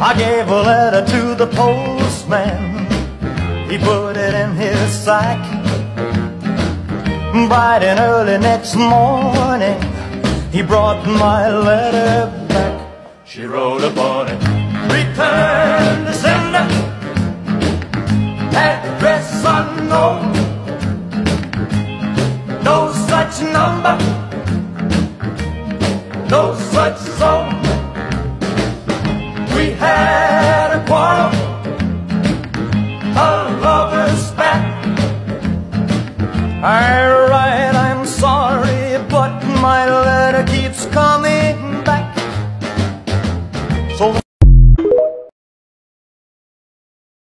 I gave a letter to the postman. He put it in his sack. Bright and early next morning, he brought my letter back. She wrote upon it, return to sender, address unknown, no such number, no such zone. We had a quarrel, a lover's spat. I write, I'm sorry, but my